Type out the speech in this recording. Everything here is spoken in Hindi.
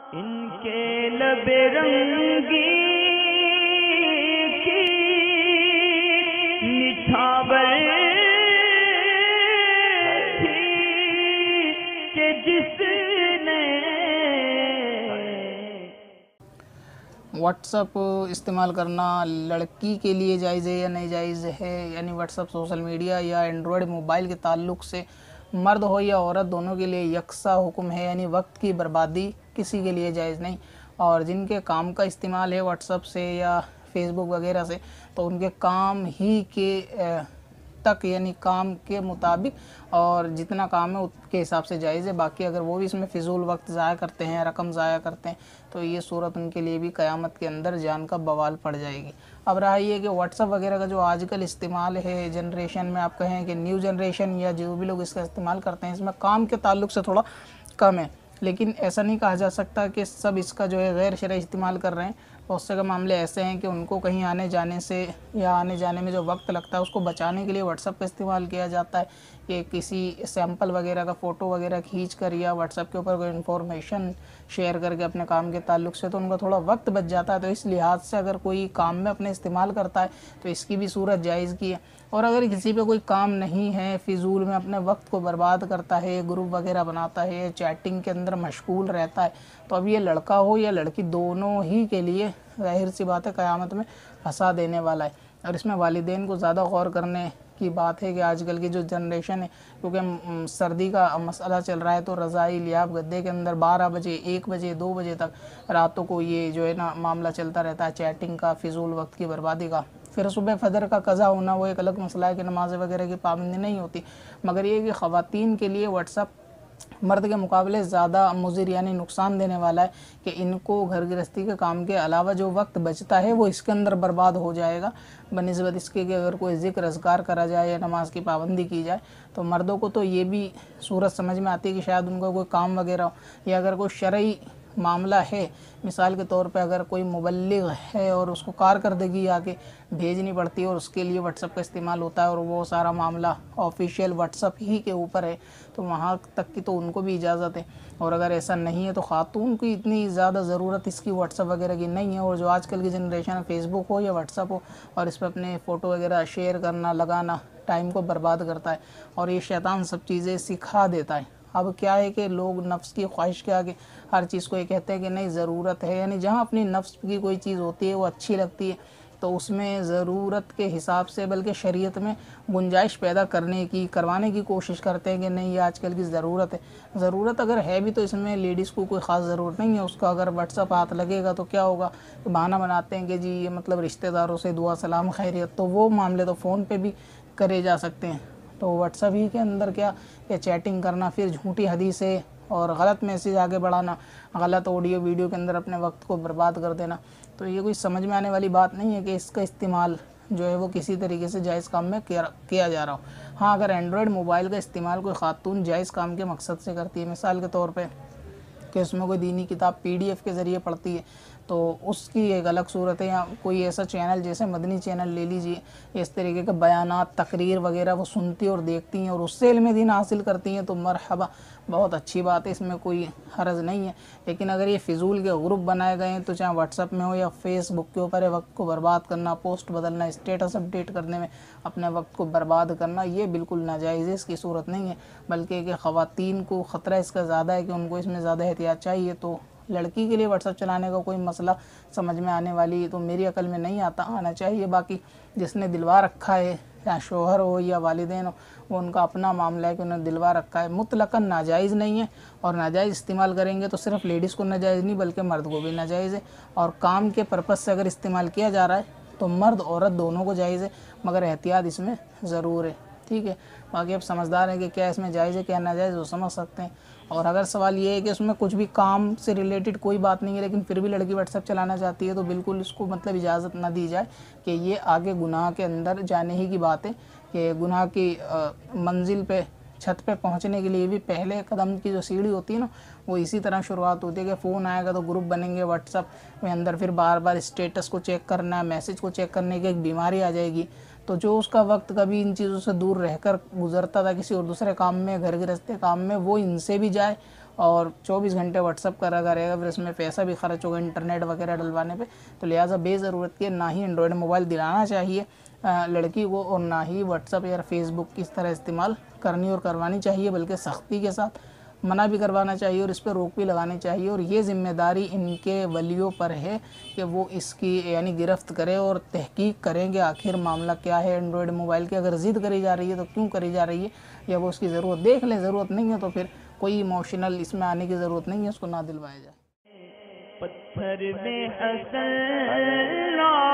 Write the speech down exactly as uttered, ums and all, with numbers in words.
इनके लबे रंगी की निछावर थी कि जिसने व्हाट्सअप इस्तेमाल करना लड़की के लिए जायज़ है या नहीं जायज़ है, यानी व्हाट्सअप सोशल मीडिया या एंड्रॉयड मोबाइल के ताल्लुक़ से मर्द हो या औरत दोनों के लिए यकसा हुक्म है, यानी वक्त की बर्बादी किसी के लिए जायज़ नहीं। और जिनके काम का इस्तेमाल है व्हाट्सअप से या फेसबुक वगैरह से, तो उनके काम ही के तक यानी काम के मुताबिक और जितना काम है उसके हिसाब से जायज़ है। बाकी अगर वो भी इसमें फ़िजूल वक्त ज़ाया करते हैं, रकम ज़ाया करते हैं, तो ये सूरत उनके लिए भी क़यामत के अंदर जान का बवाल पड़ जाएगी। अब रहा ये कि व्हाट्सअप वगैरह का जो आजकल इस्तेमाल है जनरेशन में, आप कहें कि न्यू जनरेशन या जो भी लोग इसका इस्तेमाल करते हैं, इसमें काम के ताल्लुक़ से थोड़ा कम है, लेकिन ऐसा नहीं कहा जा सकता कि सब इसका जो है गैर शरई इस्तेमाल कर रहे हैं। बहुत से मामले ऐसे हैं कि उनको कहीं आने जाने से या आने जाने में जो वक्त लगता है उसको बचाने के लिए व्हाट्सअप का इस्तेमाल किया जाता है कि किसी सैंपल वगैरह का फ़ोटो वगैरह खींच कर या व्हाट्सअप के ऊपर कोई इन्फॉर्मेशन शेयर करके अपने काम के ताल्लुक़ से, तो उनका थोड़ा वक्त बच जाता है। तो इस लिहाज से अगर कोई काम में अपने इस्तेमाल करता है तो इसकी भी सूरत जायज़ की है। और अगर किसी पे कोई काम नहीं है, फ़िजूल में अपने वक्त को बर्बाद करता है, ग्रुप वगैरह बनाता है, चैटिंग के अंदर मशगूल रहता है, तो अब ये लड़का हो या लड़की दोनों ही के लिए ज़ाहिर सी बात है क़यामत में फंसा देने वाला है। और इसमें वालिदैन को ज़्यादा गौर करने की बात है कि आजकल की जो जनरेशन है, क्योंकि सर्दी का मसला चल रहा है, तो रज़ाई लियाब गद्दे के अंदर बारह बजे एक बजे दो बजे तक रातों को ये जो है ना मामला चलता रहता है चैटिंग का, फ़िजूल वक्त की बर्बादी का। फिर सुबह फजर का कज़ा होना वो एक अलग मसला है कि नमाज वगैरह की पाबंदी नहीं होती, मगर ये कि ख़वातीन के लिए व्हाट्सअप मर्द के मुकाबले ज़्यादा मुज़िर यानी नुकसान देने वाला है कि इनको घर गृहस्थी के काम के अलावा जो वक्त बचता है वो इसके अंदर बर्बाद हो जाएगा बनिस्बत इसके कि अगर कोई ज़िक्र अज़कार करा जाए या नमाज की पाबंदी की जाए। तो मर्दों को तो ये भी सूरत समझ में आती है कि शायद उनका कोई काम वगैरह हो या अगर कोई शरई मामला है, मिसाल के तौर पे अगर कोई मुबल्लिग है और उसको कारकर्दगी आके भेजनी पड़ती है और उसके लिए व्हाट्सअप का इस्तेमाल होता है और वो सारा मामला ऑफिशियल व्हाट्सअप ही के ऊपर है, तो वहाँ तक की तो उनको भी इजाज़त है। और अगर ऐसा नहीं है तो ख़ातून की इतनी ज़्यादा ज़रूरत इसकी व्हाट्सअप वगैरह की नहीं है। और जो आजकल की जनरेशन है, फेसबुक हो या व्हाट्सअप हो, और इस पर अपने फ़ोटो वगैरह शेयर करना लगाना टाइम को बर्बाद करता है और ये शैतान सब चीज़ें सिखा देता है। अब क्या है कि लोग नफ्स की ख्वाहिश के आगे हर चीज़ को ये कहते हैं कि नहीं ज़रूरत है, यानी जहाँ अपनी नफ्स की कोई चीज़ होती है वो अच्छी लगती है तो उसमें ज़रूरत के हिसाब से बल्कि शरीयत में गुंजाइश पैदा करने की करवाने की कोशिश करते हैं कि नहीं ये आजकल की ज़रूरत है। ज़रूरत अगर है भी तो इसमें लेडीज़ को कोई ख़ास ज़रूरत नहीं है, उसका अगर व्हाट्सअप हाथ लगेगा तो क्या होगा, तो बहाना बनाते हैं कि जी ये मतलब रिश्तेदारों से दुआ सलाम खैरियत, तो वो मामले तो फ़ोन पर भी करे जा सकते हैं। तो व्हाट्सअप ही के अंदर क्या या चैटिंग करना, फिर झूठी हदीसें और गलत मैसेज आगे बढ़ाना, गलत ऑडियो वीडियो के अंदर अपने वक्त को बर्बाद कर देना, तो ये कोई समझ में आने वाली बात नहीं है कि इसका इस्तेमाल जो है वो किसी तरीके से जायज़ काम में किया किया जा रहा हो। हाँ, अगर एंड्रॉयड मोबाइल का इस्तेमाल कोई ख़ातून जायज़ काम के मकसद से करती है, मिसाल के तौर पे कि उसमें कोई दीनी किताब पीडीएफ के ज़रिए पढ़ती है, तो उसकी एक अलग सूरत है। या कोई ऐसा चैनल जैसे मदनी चैनल ले लीजिए, इस तरीके के बयानात तकरीर वगैरह वो सुनती और देखती हैं और उससे इल्म दीन हासिल करती हैं, तो मरहबा बहुत अच्छी बात है, इसमें कोई हर्ज नहीं है। लेकिन अगर ये फ़िजूल के ग्रुप बनाए गए हैं तो चाहे व्हाट्सअप में हो या फेसबुक के ऊपर है, वक्त को बर्बाद करना, पोस्ट बदलना, स्टेटस अपडेट करने में अपने वक्त को बर्बाद करना, ये बिल्कुल नाजायज़ है, इसकी सूरत नहीं है। बल्कि कि ख़वातीन को ख़तरा इसका ज़्यादा है कि उनको इसमें ज़्यादा एहतियात चाहिए। तो लड़की के लिए व्हाट्सअप चलाने का कोई मसला समझ में आने वाली तो मेरी अकल में नहीं आता आना चाहिए। बाकी जिसने दिलवा रखा है, या शोहर हो या वालिदैन हो, वो उनका अपना मामला है कि उन्होंने दिलवा रखा है। मुतलकन नाजायज़ नहीं है, और नाजायज़ इस्तेमाल करेंगे तो सिर्फ लेडीज़ को नाजायज़ नहीं बल्कि मर्द को भी नाजायज़ है। और काम के पर्पज़ से अगर इस्तेमाल किया जा रहा है तो मर्द औरत दोनों को जायज़ है, मगर एहतियात इसमें ज़रूर है। ठीक है, बाकी आप समझदार हैं कि क्या इसमें जायज़ है क्या नाजायज़, वो समझ सकते हैं। और अगर सवाल ये है कि उसमें कुछ भी काम से रिलेटेड कोई बात नहीं है लेकिन फिर भी लड़की व्हाट्सएप चलाना चाहती है, तो बिल्कुल इसको मतलब इजाज़त ना दी जाए कि ये आगे गुनाह के अंदर जाने ही की बात है कि गुनाह की मंजिल पे छत पे पहुंचने के लिए भी पहले कदम की जो सीढ़ी होती है ना, वो इसी तरह शुरुआत होती है कि फ़ोन आएगा तो ग्रुप बनेंगे व्हाट्सअप में, अंदर फिर बार बार स्टेटस को चेक करना, मैसेज को चेक करने की एक बीमारी आ जाएगी। तो जो उसका वक्त कभी इन चीज़ों से दूर रहकर गुजरता था किसी और दूसरे काम में, घर गृहस्थी काम में, वो इनसे भी जाए और चौबीस घंटे व्हाट्सअप करा करेगा, फिर इसमें पैसा भी खर्च होगा इंटरनेट वगैरह डलवाने पे। तो लिहाजा बेज़रूरत के ना ही एंड्रॉयड मोबाइल दिलाना चाहिए लड़की को, और ना ही व्हाट्सअप या फेसबुक की इस तरह इस्तेमाल करनी और करवानी चाहिए, बल्कि सख्ती के साथ मना भी करवाना चाहिए और इस पर रोक भी लगानी चाहिए। और ये ज़िम्मेदारी इनके वलियों पर है कि वो इसकी यानी गिरफ्त करें और तहकीक करें कि आखिर मामला क्या है एंड्रॉयड मोबाइल की। अगर ज़िद करी जा रही है तो क्यों करी जा रही है, या वो उसकी ज़रूरत देख लें, ज़रूरत नहीं है तो फिर कोई इमोशनल इसमें आने की ज़रूरत नहीं है, उसको ना दिलवाया जाए। पत्थर में असल